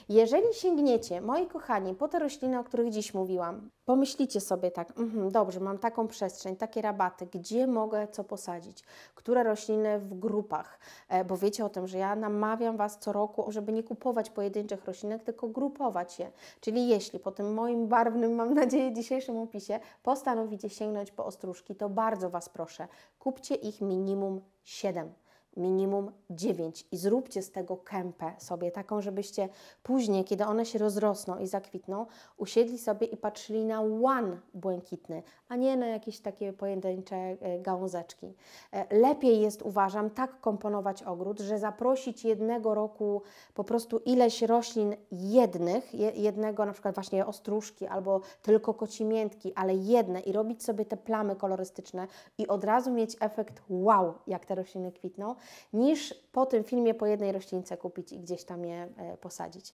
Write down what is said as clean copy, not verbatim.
Jeżeli sięgniecie, moi kochani, po te rośliny, o których dziś mówiłam, pomyślicie sobie tak, dobrze, mam taką przestrzeń, takie rabaty, gdzie mogę co posadzić, które rośliny w grupach, bo wiecie o tym, że ja namawiam Was co roku, żeby nie kupować pojedynczych roślinek, tylko grupować je. Czyli jeśli po tym moim barwnym, mam nadzieję, dzisiejszym opisie postanowicie sięgnąć po ostróżki, to bardzo Was proszę, kupcie ich minimum 7. Minimum 9 i zróbcie z tego kępę sobie taką, żebyście później, kiedy one się rozrosną i zakwitną, usiedli sobie i patrzyli na łan błękitny, a nie na jakieś takie pojedyncze gałązeczki. Lepiej jest, uważam, tak komponować ogród, że zaprosić jednego roku po prostu ileś roślin jednego na przykład właśnie ostróżki albo tylko kocimiętki, ale jedne i robić sobie te plamy kolorystyczne i od razu mieć efekt wow, jak te rośliny kwitną, niż po tym filmie po jednej roślince kupić i gdzieś tam je posadzić.